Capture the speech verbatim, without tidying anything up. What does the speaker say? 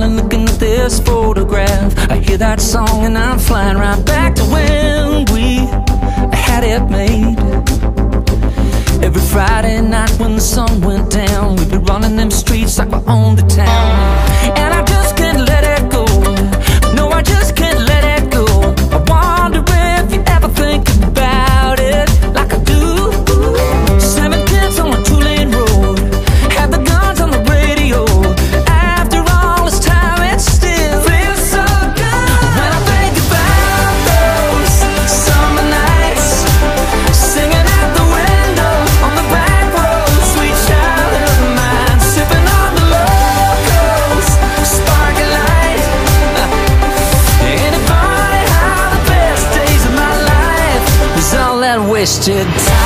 smiling, looking at this photograph. I hear that song and I'm flying right back to when we had it made. Every Friday night when the sun went down, we'd be running them streets like we owned the town. And I just can't let it go. No, I just can't let it go. I wonder if you ever think about it like I do. Seven kids on a two-lane road, had the guns on the radio. After all this time, it still feels so good. When I think about those summer nights, singing out the window on the back road, sweet childhood of mine, sipping on the locals, sparkling light. Ain't it funny how the best days of my life was all that wasted time?